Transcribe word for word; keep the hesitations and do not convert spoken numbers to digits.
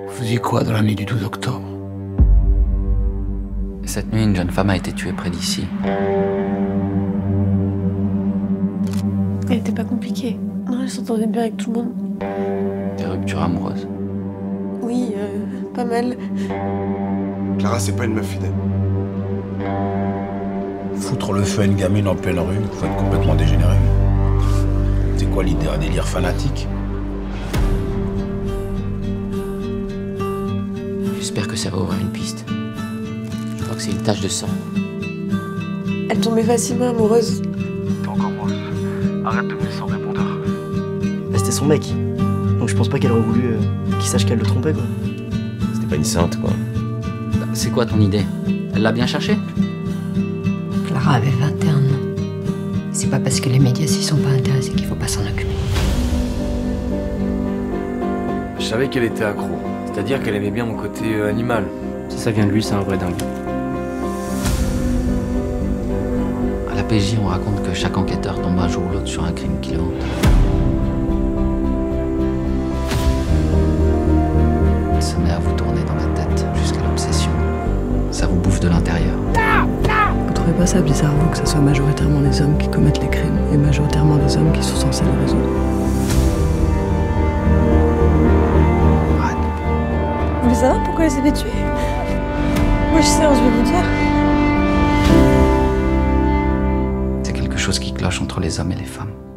Vous faisiez quoi dans la nuit du douze octobre? Cette nuit, une jeune femme a été tuée près d'ici. Elle était pas compliquée. Non, elle s'entendait bien avec tout le monde. Des ruptures amoureuses. Oui, euh, pas mal. Clara, c'est pas une meuf fidèle. Foutre le feu à une gamine en pleine rue, faut être complètement dégénéré. C'est quoi l'idée? Un délire fanatique? J'espère que ça va ouvrir une piste. Je crois que c'est une tache de sang. Elle tombait facilement amoureuse. T'es encore grosse. Arrête de me laisser sans répondeur. Bah, c'était son mec. Donc je pense pas qu'elle aurait voulu euh, qu'il sache qu'elle le trompait, quoi. C'était pas une sainte, quoi. Bah, c'est quoi ton idée? Elle l'a bien cherché? Clara avait vingt et un ans. C'est pas parce que les médias s'y sont pas intéressés qu'il faut pas s'en occuper. Je savais qu'elle était accro. C'est-à-dire qu'elle aimait bien mon côté euh, animal. Si ça vient de lui, c'est un vrai dingue. À la P J, on raconte que chaque enquêteur tombe un jour ou l'autre sur un crime qui le hante. Ça met à vous tourner dans la tête jusqu'à l'obsession. Ça vous bouffe de l'intérieur. Vous trouvez pas ça bizarre, vous, que ce soit majoritairement les hommes qui commettent les crimes et majoritairement les hommes qui sont censés les résoudre? Arrête. Vous voulez savoir pourquoi elle s'est fait tuer? Moi je sais, je vais vous dire. C'est quelque chose qui cloche entre les hommes et les femmes.